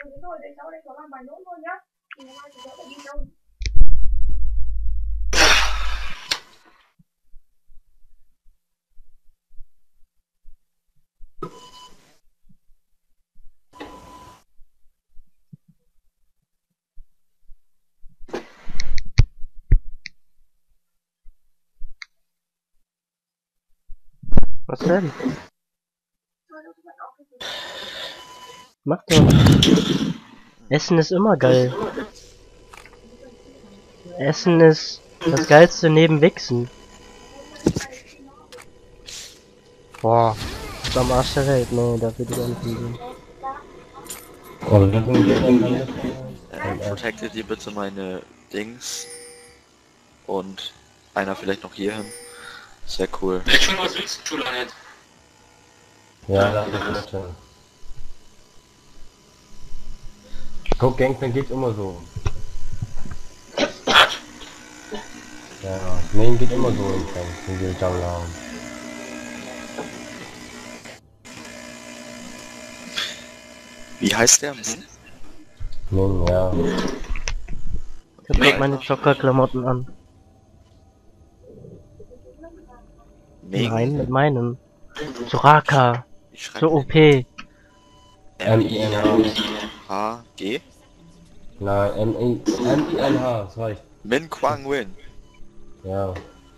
Was denn? Mach doch. Essen ist immer geil. Essen ist das Geilste neben Wichsen. Boah, das ist am Arsch der Welt. Nee, da will ich auch nicht hingehen. Protectet ihr bitte meine Dings und einer vielleicht noch hier hin. Sehr cool. Was willst du, Julian? Ja, das ist schon. Guck, Gangplank geht immer so. Ja, Main geht immer so im Tank, wenn wir Jungle haben. Wie heißt der? Main, ja. Ich hab grad meine Jogger-Klamotten an. Nein, mit meinem. Soraka. Ich So schreibe OP. M-I-N-H-G? Nein, M-I-N-H, das reicht. Min Quang Win. Ja.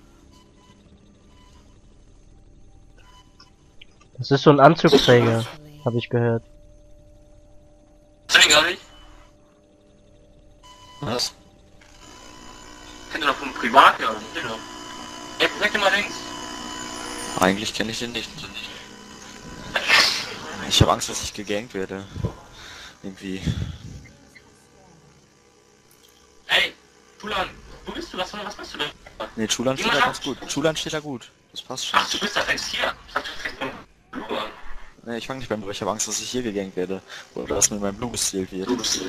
Das ist so ein Anzugsträger, habe ich gehört. Das gar nicht. Was? Kennt ihr doch vom Privat, ja. Ey, sag dir mal links. Eigentlich kenne ich den nicht. Ich habe Angst, dass ich gegankt werde. Irgendwie. Ey, Julian, wo bist du? Was machst du denn? Ne, Chulan steht da ganz gut. Chulan steht da gut. Das passt schon. Ach, du bist da fängst hier. Ich dachte, du fängst beim Blue an. Ne, ich fange nicht beim Blue. Ich habe Angst, dass ich hier gegankt werde. Oder dass mir mein Blue gestealt wird.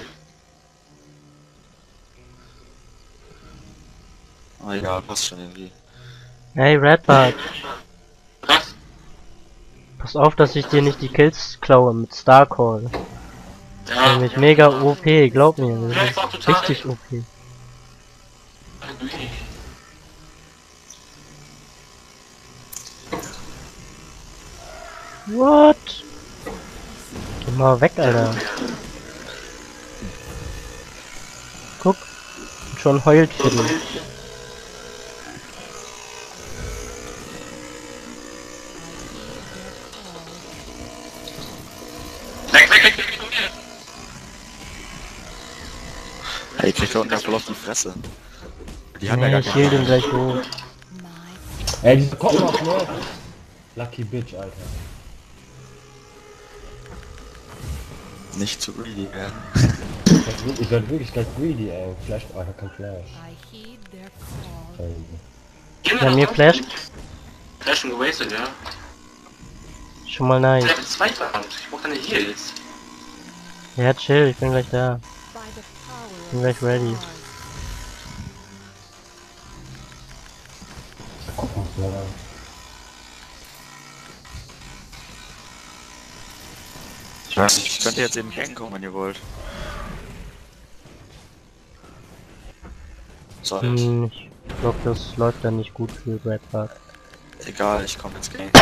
Ah, egal, passt schon irgendwie. Hey Redbart, Was? pass auf, dass ich dir nicht die Kills klaue mit Starcall. Ja. Nämlich mega OP, glaub mir. Ja, Das ich war ist total richtig OP. What? Geh mal weg, Alter. Guck, schon heult für dich. Weg von mir. Hey, kriegt da unten ja voll auf die Fresse. Die haben ja Nee, gar ich heal den keine. gleich hoch. Ey, diese Kopf noch, ne? Lucky Bitch, Alter. Nicht zu greedy werden. Ich werd wirklich gleich greedy, ey. Flash, Alter, kein Flash. Ja, mir flasht Flash schon gewastet, ja. schon mal nice. Level 2 verrannt. Ich brauch deine Heals. Ja, chill, ich bin gleich da. Bin gleich ready. Ich weiß nicht, ich könnte jetzt eben Gang kommen, wenn ihr wollt. Soll ich? Ich glaube, das läuft dann nicht gut für Redbart. Egal, ich komme ins Gang.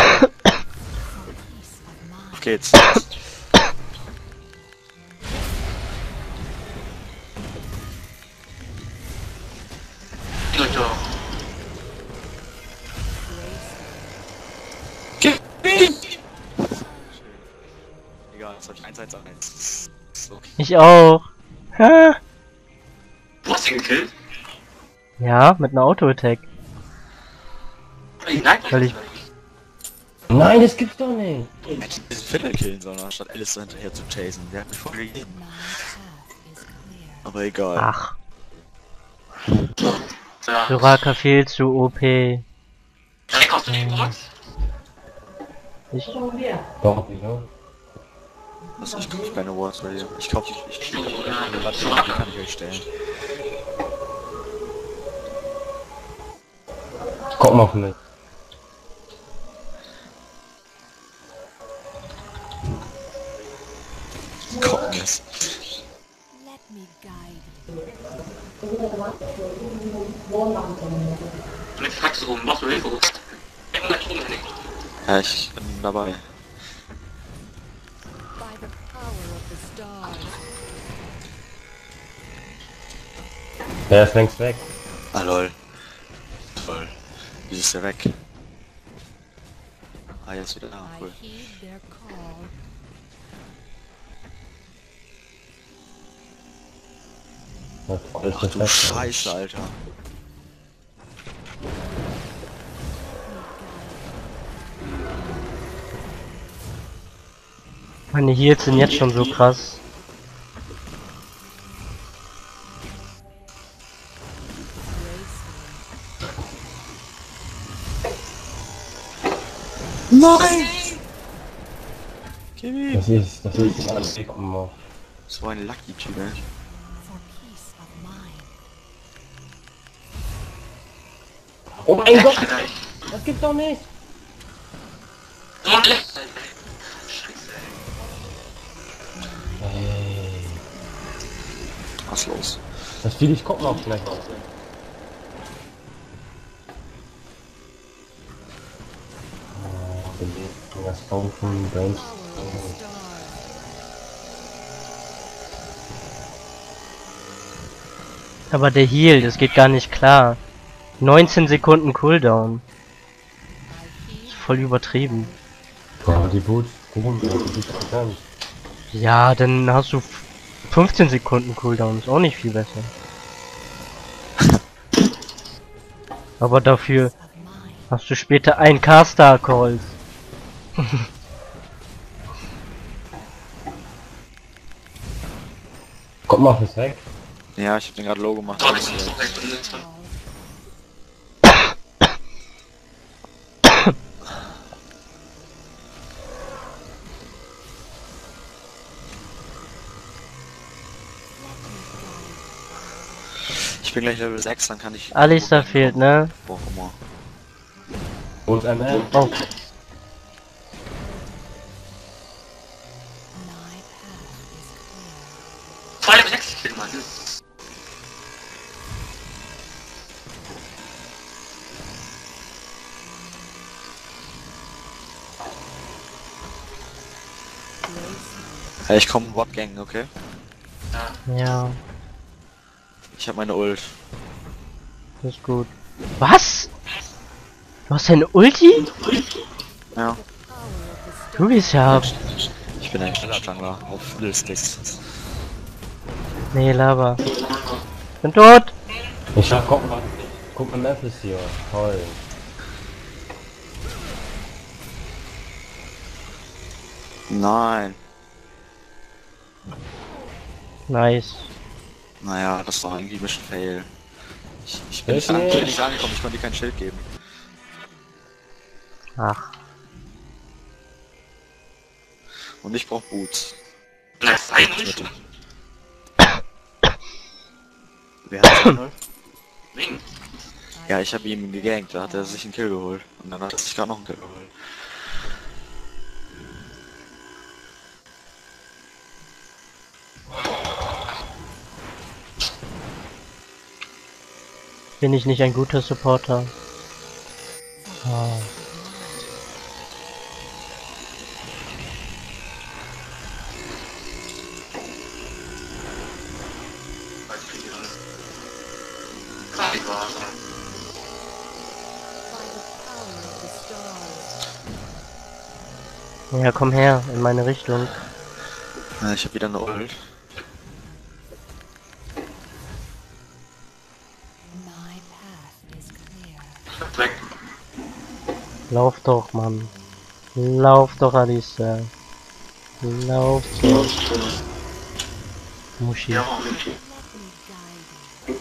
Auf geht's. Leute. Egal, jetzt hab ich 1-1-1. Ist okay. Ich auch. Ha? Du hast ihn gekillt? Ja, mit einer Auto-Attack. Nein, Weil ich... Nein, das gibt's doch nicht. Hätte ich diesen Viertel killen sollen, anstatt Alice hinterher zu chasen. Der hat mich voll gegeben. Aber egal. Ach, Ja. Soraka viel zu OP. Hey, kaufst du die Box? Ich... Doch, wieso? Also ich kaufe keine Wards bei dir. Ich kaufe eine Batterie, die kann ich euch stellen. Guck mal auf mich. Gucken ist. Und jetzt fragst du rum, machst du Hilfe? Immer gleich rum, Henning. Ja, ich bin dabei. By the power of the stars. Der ist längst weg. Ah lol. Toll. Wie ist der weg? Ah, jetzt wieder da, I cool. heed their call. Das ist Ach du Scheiße, Alter. Meine Heals sind jetzt schon so krass. Nein! Kimi! Das ist alles immer. So ein Lucky-Typ, ey. For peace of mind. Oh mein Gott! Alter, Das gibt's doch nicht! so ein Leck, Alter. Scheiße, ey. Ey. Was ist los? Das Vieh, ich kommt noch gleich. Das kaufen, Brains. Power of the stars. Aber der Heal, das geht gar nicht klar. 19 Sekunden Cooldown. I heed Voll übertrieben. Ja, die Wut. Gucken, die ist bekannt. Ja, dann hast du 15 Sekunden Cooldown. Ist auch nicht viel besser. Aber dafür of mind. hast du später ein Caster Calls. Kommt mal fürs weg. Ja, ich hab den gerade low gemacht. Toll, ich muss doch gleich benutzen. Ich bin gleich Level 6, dann kann ich... Alistar fehlt, ne? Wo auch immer. Und ML. Oh, My path is clear. 2 Level 6, ich bin mal. Ja, ich komm Bot Gang, okay? ja, Ich hab meine Ult. ist gut. Was? Du hast eine Ulti? Ja. Du bist ja... Ich bin ein Stangler auf Lilsticks. Nee, Lava. Bin tot! Ich hab, guck mal Memphis hier. Toll. Nein. Nice. Naja, das war irgendwie ein bisschen fail. Ich bin Ich nicht angekommen, ich konnte dir kein Schild geben. Ach, Und ich brauch Boots. Bleib fein, nicht? Wer hat 2-0? Wegen. Ja, ich habe ihm gegankt, da hat er sich einen Kill geholt. Und dann hat er sich gerade noch einen Kill geholt. bin ich nicht ein guter Supporter? Ah. Weiß ich nicht, alles. Klar, ich war. By the power of the stars. Ja, komm her, in meine Richtung. Ja, ich habe wieder eine Ult. My path is clear. Weg. Lauf doch, Mann. Lauf doch, Alicia. Lauf doch. Muschi. Ja, Let me guide you.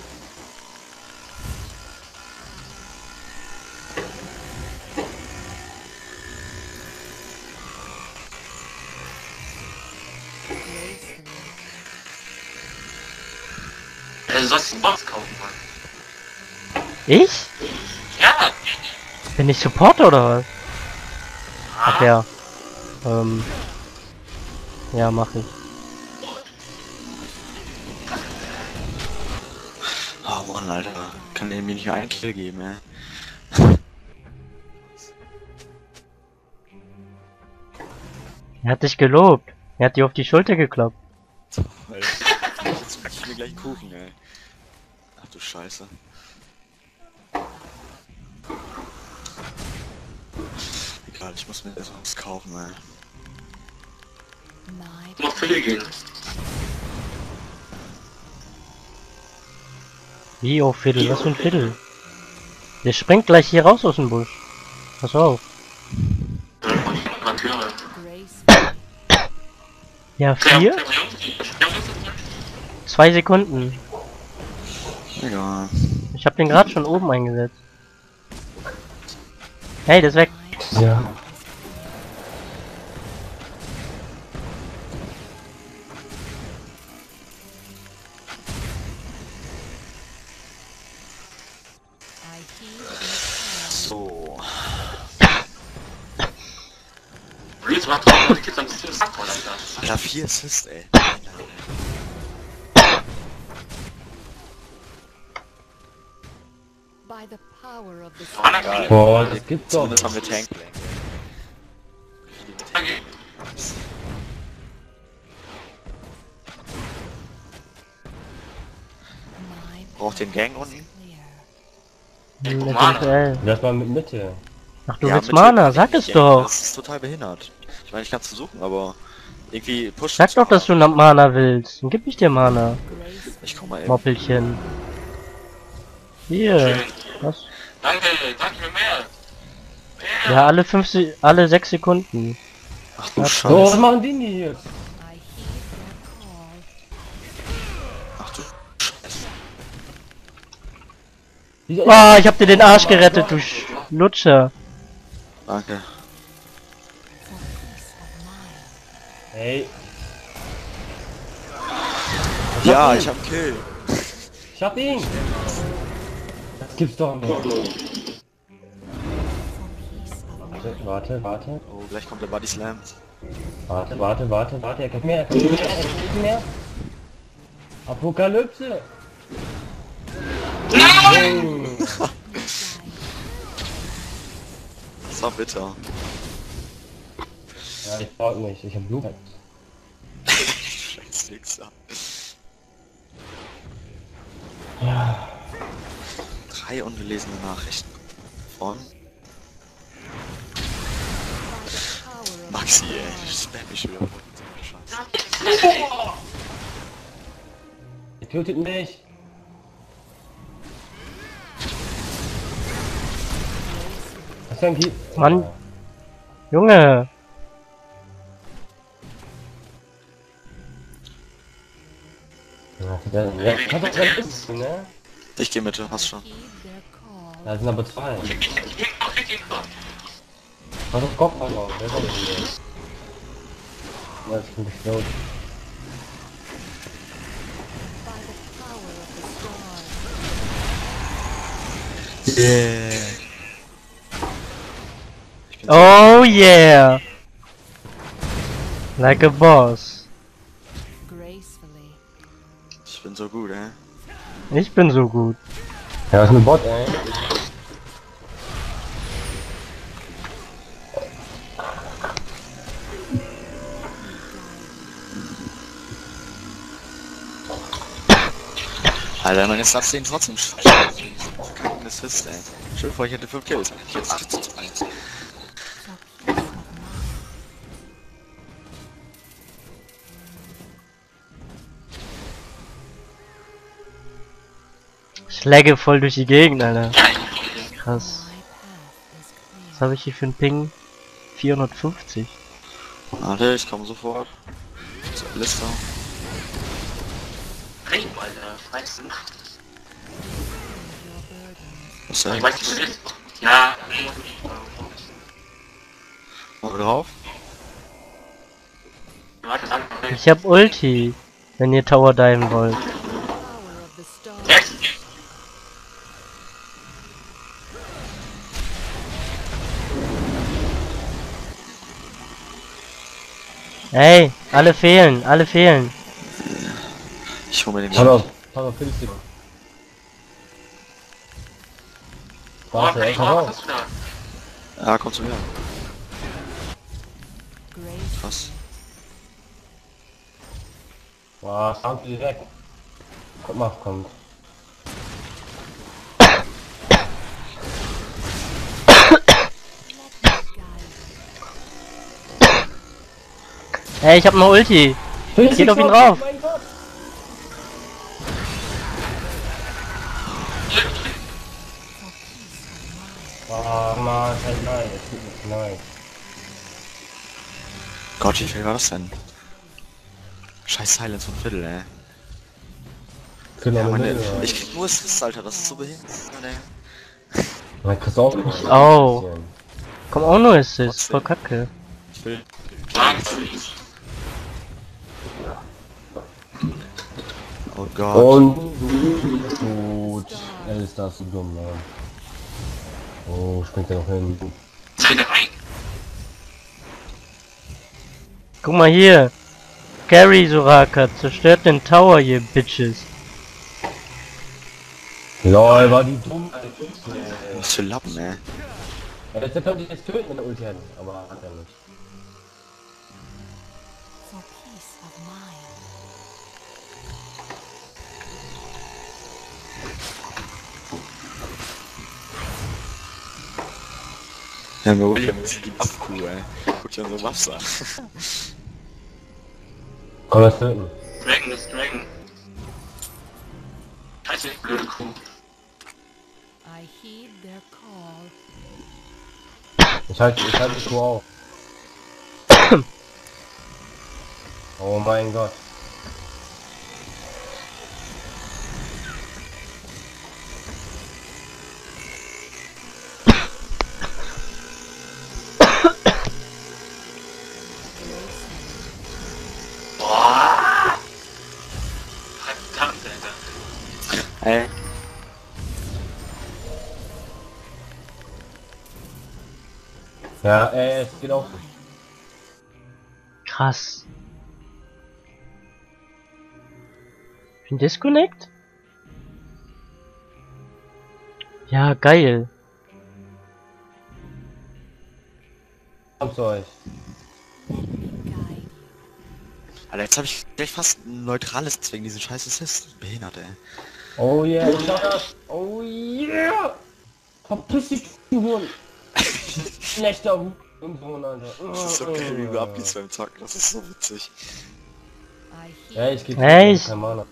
Gracefully. du sollst einen Box kaufen, Mann. Ich? Ja! Bin ich Supporter oder was? Ach ja. Ja, mach ich. machen, Alter. Kann der mir nicht einen Kill geben, ey. Er hat dich gelobt. Er hat dir auf die Schulter geklopft. Jetzt back ich mir gleich einen Kuchen, ey. Ach du Scheiße. Egal, ich muss mir erst was kaufen, ey. My Noch Viertel gehen. Wie, oh Viertel? Was für ein Viertel? Der springt gleich hier raus aus dem Busch. Pass auf. Amateure. gracefully. Ja, 4? 2 Sekunden. Egal. Ich hab den gerade schon oben eingesetzt. Hey, der ist weg. Ja. I heed their call. So. Jetzt macht doch die Kids ein bisschen Sack voll, Alter. Alter, 4 Assists, ey. By the power of the Egal. Boah, das gibt's doch Zumindest haben wir nicht. Tankplank, ey. my Braucht den Gang unten? clear. Eventuell. Das war mit Mitte. Ach, du Ja, willst mit Mana, Hilfe sag kann es ich nicht gang. doch. Das ist total behindert. Ich meine, ich kann es versuchen, aber irgendwie pusht Sag es doch, dass du mal. Mana willst. Dann gib ich dir Mana, Gracefully. Ich komm mal eben. Moppelchen. Hier. Schön. Was? Danke, danke mir mehr. Ja, alle 6 Sekunden. Ach du So, was Scheiße. machen die denn hier? I heed their call. Ach du Scheiße. Dieser- Oh, ich hab dir den Arsch gerettet, du Lutscher. Danke. For peace of mind. Hey, Ja, ich hab einen Kill. ich hab ihn! Das gibt's doch nicht. For peace of mind. Warte. Oh, gleich kommt der Body Slam. Warte, er kriegt mehr, er kriegt mehr. Apokalypse! Nein! Das war bitter. Ja, ich brauch nicht, ich hab Blut. Scheiß Wichser. Ja. 3 ungelesene Nachrichten. Von By the power of Maxi, ey. Ich spam mich wieder. Scheiße. Ihr tötet mich! Was für ein Kiel? Mann. Junge. Ja, kann doch sein ist, ne? Ich geh mit, hast schon. heed their call. Da sind aber 2. Was auf Kopf drauf? Der ist auch nicht hier. Ja, das ist ein Gefloat. By the power of the stars. Yeah. Ich bin Oh yeah. Like a boss. Gracefully. Ich bin so gut, ey. Ich bin so gut. Ja, das ist ein Bot, ey. Alter, meine Stats sehen trotzdem scheiße. Kein Assist, ey. Schön vor, ich hätte 5 Kills. Ich jetzt 8 zu 2. For peace of mind. Ich lagge voll durch die Gegend, Alter. Krass. My path is Was clear. habe ich hier für ein Ping? 450. Warte, ich komme sofort. Zur Liste. Hey, Alter, Scheiße. Your burdens. Was Ich denn? weiß nicht, was das ist. Ja, Mal drauf? warte, danke. Ich hab Ulti, wenn ihr Tower diven wollt. Power of the stars. Yes. Ey, alle fehlen, alle fehlen. Ich hol mir den Pass auf, 50. Warte, Penny, pass was auf. hast du da? Ja, komm zu mir. Grace Was? Boah, stand direkt. Guck mal, kommt. Ey, ich hab ne Ulti. Geht auf ihn drauf. Mein Gott. Oh Mann, halt nein, es tut mir leid. Gott, wie viel war das denn? Scheiß Silence von Viertel, ey. Ja, ich krieg nur Assists, Alter, das ist so behindert, ey. Mein kriegst auch Ich auch. Komm auch nur Assist, voll kacke. Ich will... Oh Gott. Und gut. Ist das so dumm, Mann. Oh, springt er noch hin. Sei da rein. Guck mal hier. Carry Soraka, zerstört den Tower hier, Bitches. Lol, war die dumm. Was für Lappen, ey. Ja, der könnte ich jetzt töten, wenn er Ulti hätte, aber hat er nicht. for peace of mind. Ja, mir William ist die Waffenkuh, ey. Guck dir unsere Waffe an. Komm, lass töten. Dragon ist Dragon. Scheiße, blöde Kuh. I heed their call. Ich halte die Kuh auf. Oh mein Gott. Boah! Verdammt, Alter. Ey. Ja, es geht auch. Krass. Bin Disconnect? Ja, geil. Kommt zu euch. Guide you. Alter, jetzt hab ich gleich fast ein neutrales wegen diesen scheiß Assist. Behindert, ey. Oh yeah, ich schaff das. Oh yeah. Verpiss dich, du Hund. Schlechter Hund. Alter. Das ist so geil, wie du abgehst beim Zocken. Das ist so witzig. I Ja, heed ich geh Echt? kein Mana.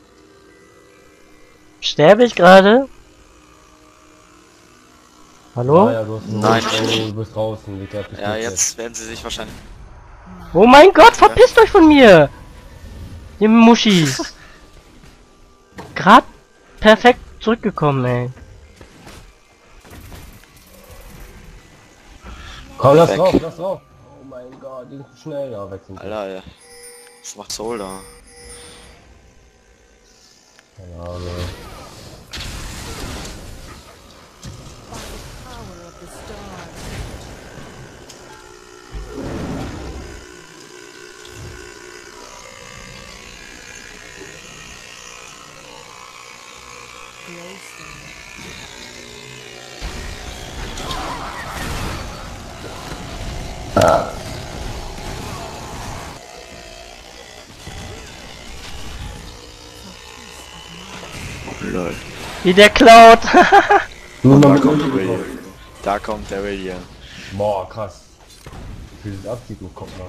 Sterbe ich gerade? Hallo? Ja, du hast Nein. Oh, du bist draußen. Ja, jetzt werden sie sich wahrscheinlich... Oh mein Gott, verpisst euch von mir! Ihr Muschis! Grad perfekt zurückgekommen, ey. Komm, lass Weg. drauf, lass drauf. Oh mein Gott, die sind zu schnell. Ja, weg sind die. Alter, ey. Was macht Soul da? Keine Ahnung. power of the stars. Grace them. Lol. Wie der klaut! Nur Da noch mit kommt der Ulti William. bekommen. Da kommt der William. Boah, krass. Wie viel abzieht, guck mal.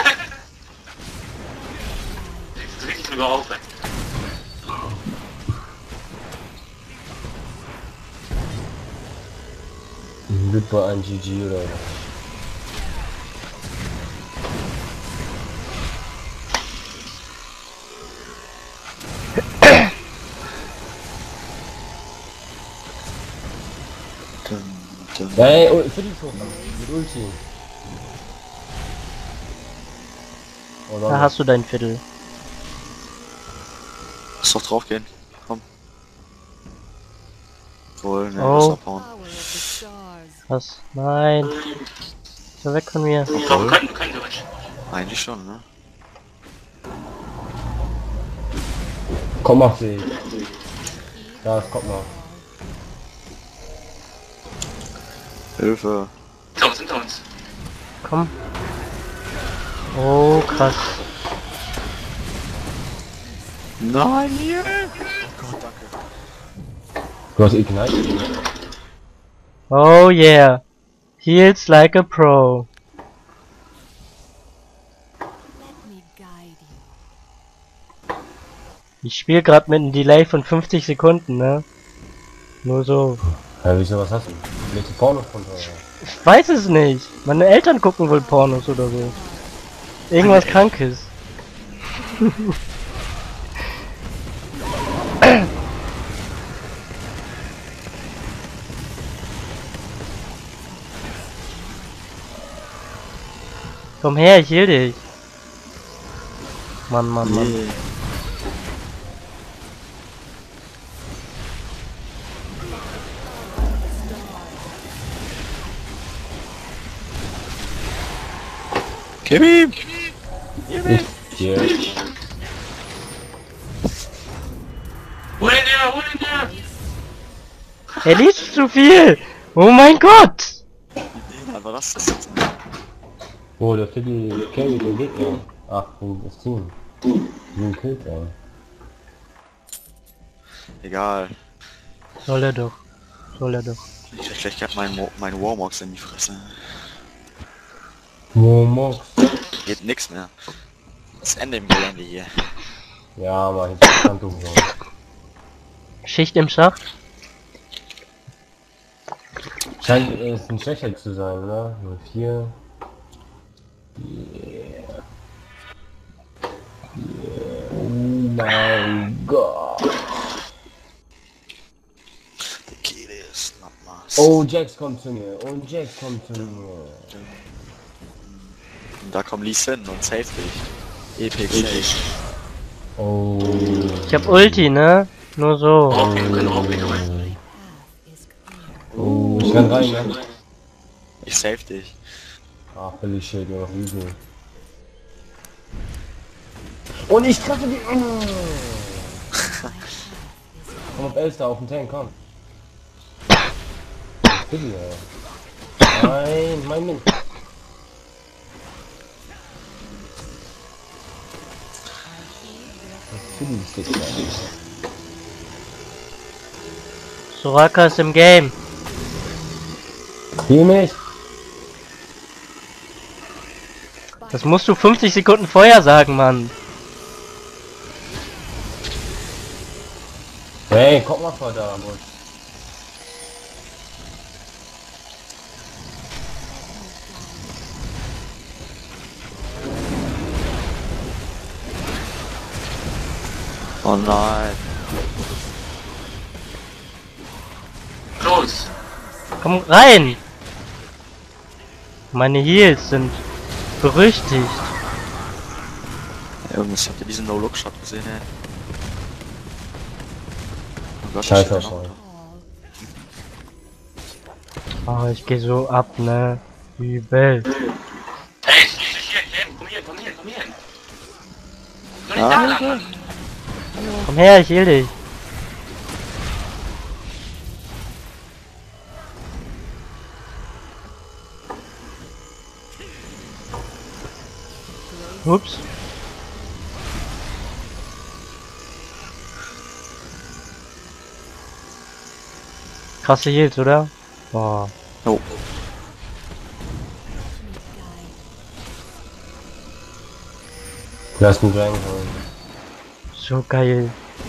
Das ist richtig drüber auf, ey. Wird bei einem GG oder was? Ey, für die Tour. Mit Ulti. Oh, Da hast du dein Viertel. Lass doch draufgehen. Komm. Wohl, ne, Oh. lass abhauen. Power of the stars. Was? Nein. So weg von mir. Komm, können wir euch. Eigentlich schon, ne? Komm, mach sie. Ja, komm mal. Hilfe. Hinter uns. Komm. Oh, krass. Nein, hier! Oh Gott, danke. Du hast Ignite. Oh yeah. Heals like a pro. Let me guide you. Ich spiele gerade mit einem Delay von 50 Sekunden, ne? Nur so. Ja, wieso, was hast du? Legst du Porno von oder? Ich weiß es nicht. Meine Eltern gucken wohl Pornos oder so. Irgendwas Krankes. Komm her, ich heal dich. Mann, Mann, Mann. Nee. Gib ihm! Hier. Hol ihn her, hol ihn her! Er liest zu viel! Oh mein Gott! Was war das jetzt? Oh, der Fiddy carry den Gegner. Ach, das Team. Den killt er. Egal. Soll er doch. Soll er doch. Ich krieg gleich grad mein Warmox in die Fresse. Momox. Geht nix mehr. Das Ende im Gelände hier. Ja, mal interessant geworden. Schicht im Schacht? Scheint es ein Schwächer zu sein, oder? 04. Yeah. Oh mein Gott. The kid is not mass. Oh, Jax kommt zu mir. Oh, Jax kommt zu mir. Und da kommt Lee Sin und save dich. Epic Save. Oh. Ich hab Ulti, ne? Nur so. Oh, ich renn rein, ne? Ich save dich. Ach, will ich hier noch übel. Und ich treffe die. Komm auf Elster auf den Tank, komm. Bitte, ja. Nein, mein Ding. Soraka ist im Game. Heal mich. Das musst du 50 Sekunden vorher sagen, Mann. Hey, guck mal vor da, Mann. Oh nein. Los! Komm rein! Meine Heals sind berüchtigt. Jungs, habt ihr diesen No-Look-Shot gesehen, ey? Oh Gott, Scheiße, steht da Scheiße. Oh, ich geh so ab, ne? Übel. Hey, hier, komm hier, komm hier, komm hier! Noch nicht Ja. da lang, Mann! Komm her, ich heal dich. Ups. Krasse Heals, oder? Boah. Oh. Lass mich reinholen. So geil.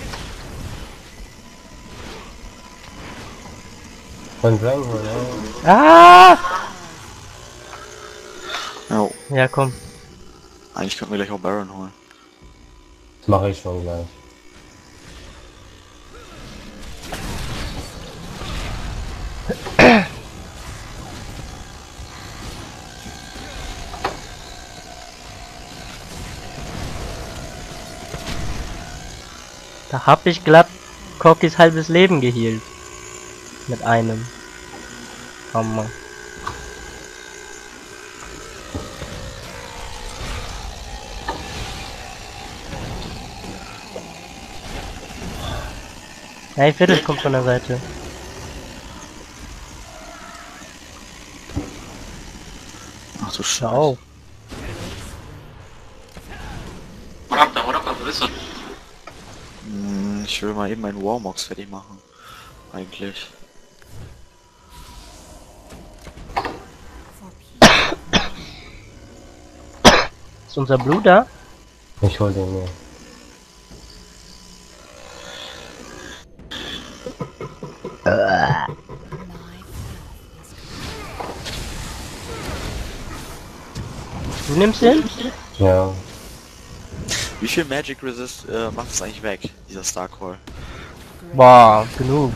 Von reinholen, ey. Ah! Oh. Ja, komm. Eigentlich könnten wir gleich auch Baron holen. Das mache ich schon gleich. Da hab ich glatt Cockys halbes Leben gehealt. Mit einem. Hammer. Ein Viertel kommt von der Seite. Schau. Hau ab, was ist das? Ich will mal eben meinen Warmox fertig machen. Eigentlich. Ist unser Blue da? Ich hol den mir. Du nimmst den? Ja. Wie viel Magic Resist macht es eigentlich weg, dieser Starcore? Boah, genug.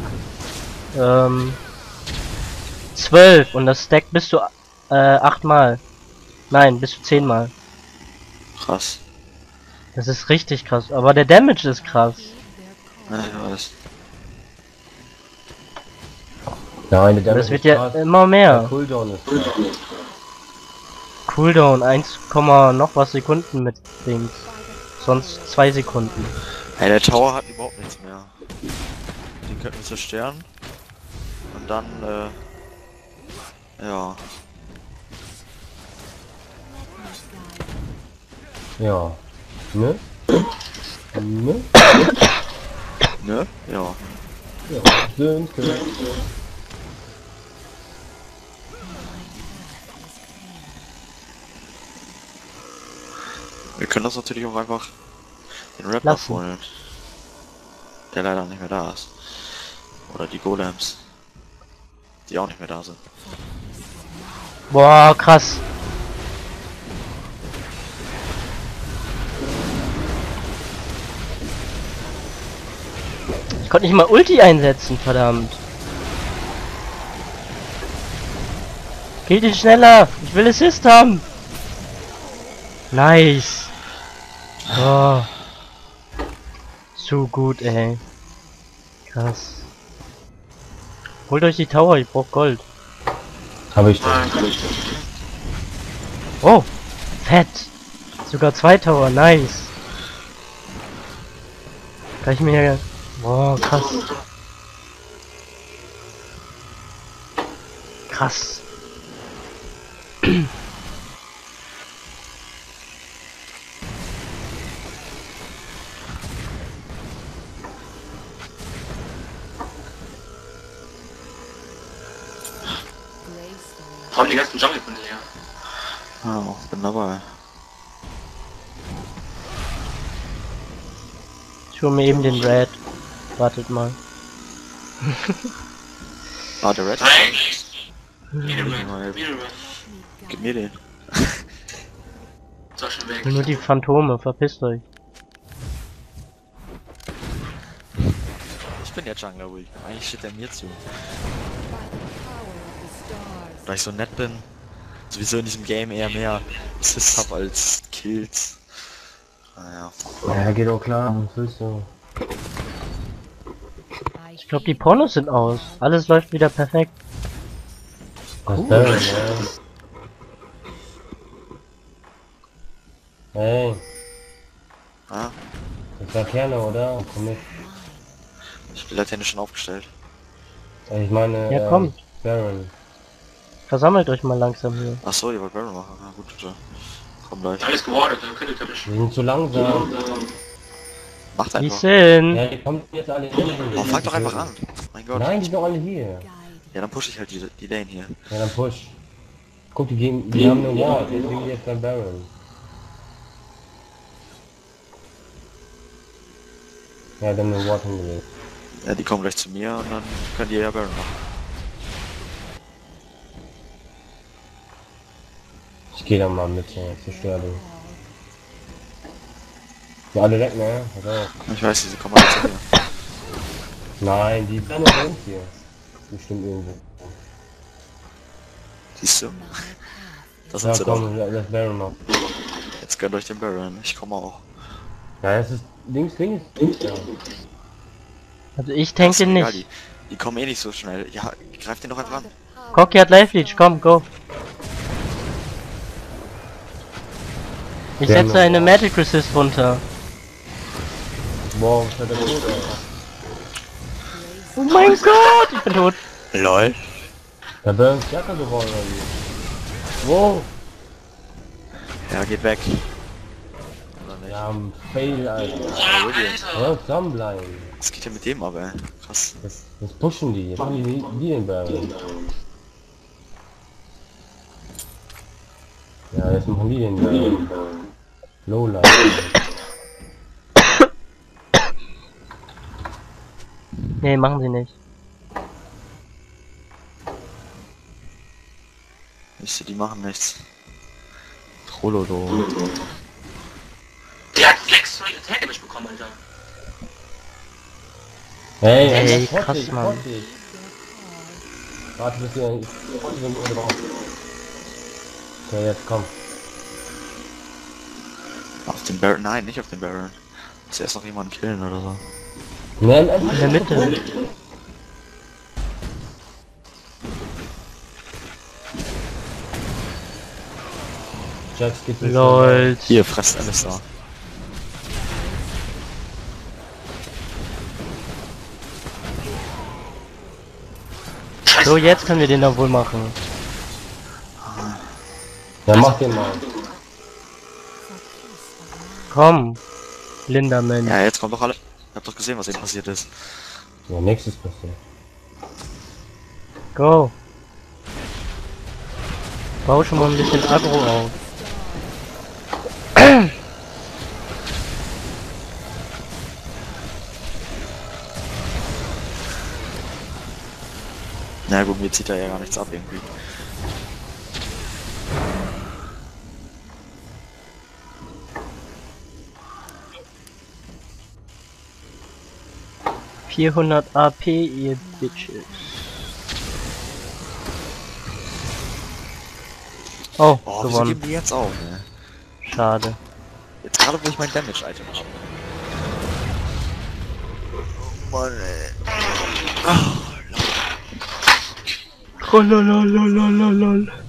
12 und das stackt bis zu 8 Mal. Nein, bis zu 10 Mal. Krass. Das ist richtig krass, aber der Damage ist krass. Ja, das. Nein, der Das wird ja immer mehr. Cooldown ist krass. Cooldown 1, noch was Sekunden mit Dings. Sonst 2 Sekunden. Hey, der Tower hat überhaupt nichts mehr. Den könnten wir zerstören. Und dann, ja. Ja. Ne? Ne? Ne? Ja. Ja. Sind Wir können das natürlich auch einfach den Rap Lassen. abholen. Der leider nicht mehr da ist. Oder die Golems. Die auch nicht mehr da sind. Boah, krass. Ich konnte nicht mal Ulti einsetzen, verdammt. Kill ihn schneller! Ich will Assist haben! Nice! Oh. Zu gut, ey. Krass. Holt euch die Tower, ich brauch Gold. Habe ich doch. Oh! Fett! Sogar 2 Tower, nice! Kann ich mir ja... Boah, krass. Krass. Haben die ganzen Jungle von dir. Ja, bin dabei. Ich hol mir eben den Red. Wartet mal. Ah, der Red. Wieder Gib mir den. Ist auch schon weg. Nur die Phantome, verpisst euch. Ich bin der Jungler, Will. Eigentlich steht er mir zu. Da ich so nett bin, sowieso in diesem Game eher mehr Assists hab als Kills. Naja. Ja, geht auch klar. Was willst du? Ich glaube, die Pornos sind aus. Alles läuft wieder perfekt. Was ist denn, ey? Hey, Ah, das war Kerne, oder? Komm mit. ich bin latent schon aufgestellt. Ich meine, Ja, kommt. Baron. Versammelt euch mal langsam hier. Achso, ihr wollt Baron machen. Na gut, bitte. Komm gleich. Alles gewartet, dann könnt ihr nicht. Wir sind zu langsam. Macht Die einfach. sind. Ja, die kommen jetzt alle hin. Oh, fang doch einfach an. Mein Gott. Nein, die sind doch alle hier. Ja, dann push ich halt die Lane hier. Ja, dann push. Guck, die haben eine Ward, jetzt sind die jetzt beim Baron. Ja, dann eine Ward hingelegt. Ja, die kommen gleich zu mir und dann könnt ihr ja Baron machen. Ich geh da mal mit, zerstör den. Ja, alle weg, ne? Pass auf. Ich weiß, diese kommen alle zu mir. Nein, die sind nur bei uns hier. Bestimmt irgendwo. Siehst du? Das Ja, sind sie doch. komm, lass Baron noch. Jetzt gönnt euch den Baron. Ich komme auch. Ja, das ist links. Ja. Also ich Ist denke egal, nicht. die kommen eh nicht so schnell. Ja, greift den doch einfach an. Koki hat Life Leech, komm, go. Ich Wir haben setze noch- eine Magic Resist runter. Wow, was hat der tot, ey? Oh mein Gott, ich bin tot. LOL. Der Baron ist stärker geworden, oder wie? Wow. Ja, geht weg. Oder nicht? Ja, Fail, Alter. Ja, wirklich. Ja, zusammenbleiben. Was geht denn mit dem ab, ey? Krass. Das pushen die. Jetzt machen die Lilienberge. Ja, jetzt machen die den Lowlight. Nee, machen sie nicht. Die machen nichts. Trololo. Der hat 6 Attack Damage bekommen, Alter. Hey, Hey, das krass, Mann. Warte, bis wir okay, jetzt komm. Auf den Baron? Nein, nicht auf den Baron. Zuerst noch jemanden killen oder so. Nein, In der Mitte. Jax geht nicht. LOL. Hier, fresst alles da. So, jetzt können wir den doch wohl machen. Ja, mach den mal. Komm. Blinder Mensch. Ja, jetzt kommt doch alle. Ich hab doch gesehen, was eben passiert ist. Ja, nächstes passiert. Go. Bau schon mal ein bisschen Aggro auf. Na gut, mir zieht er ja gar nichts ab irgendwie. ...400 AP, ihr Bitches. Oh, Oh, wieso gewonnen. geben die jetzt auf, ne? Schade. Jetzt gerade, wo ich mein Damage-Item habe. Oh Mann, ey. Oh, lolololololol.